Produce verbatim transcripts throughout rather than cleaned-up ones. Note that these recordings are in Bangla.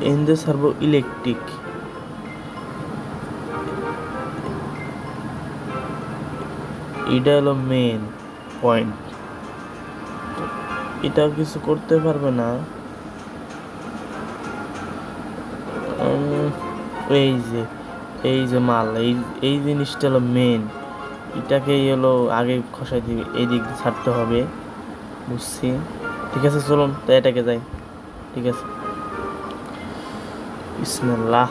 in the servo electric এটা হলো মেন পয়েন্ট। এটা কিছু করতে পারবে না। এই যে এই যে মাল এই এই জিনিসটা হলো মেন, এটাকেই হলো আগে খসাই দিবে, এই দিক দিয়ে ছাড়তে হবে। বুঝছি, ঠিক আছে চলুন তো এটাকে যাই। ঠিক আছে, বিসমিল্লাহ।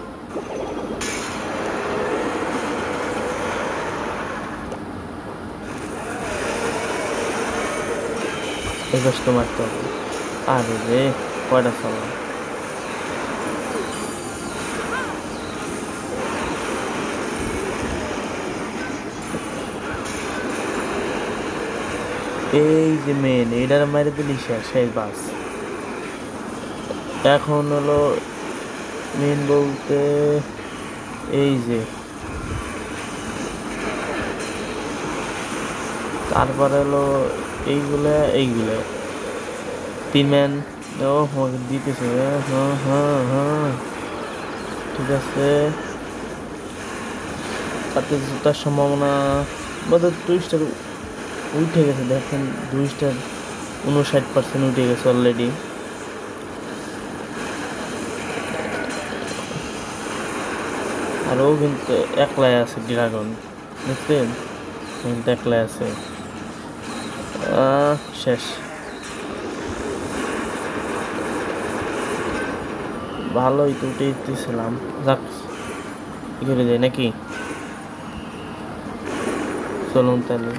এই কষ্ট মারতে হবে। আরে রে কয়টা চালাম। এই যে মেন এইটার মারে দিলি শেষ, শেষ বাস। এখন হলো মেন বলতে এই যে তারপরে হলো এইগুলা এইগুলা তিন ম্যান। ও আমাকে দিতেছে, হ্যাঁ হ্যাঁ হ্যাঁ ঠিক আছে। তাতে তার সম্ভাবনা বোধ দুই স্টার উঠে গেছে, দেখেন দুই স্টার উনষাট পার্সেন্ট উঠে গেছে অলরেডি। আর ও কিন্তু একলাই আছে, ড্রাগন বুঝলেন, কিন্তু একলাই আছে। শেষ। ভালোই তো উঠে দিতেছিলাম, যাক কি করে যায় নাকি। চলুন তাহলে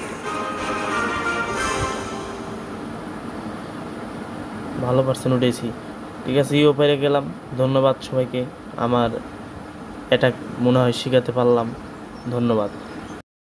ভালো পার্সেন্ট উঠেছি। ঠিক আছে, ইও পেরে গেলাম। ধন্যবাদ সবাইকে, আমার এটা মনে হয় শিখাতে পারলাম। ধন্যবাদ।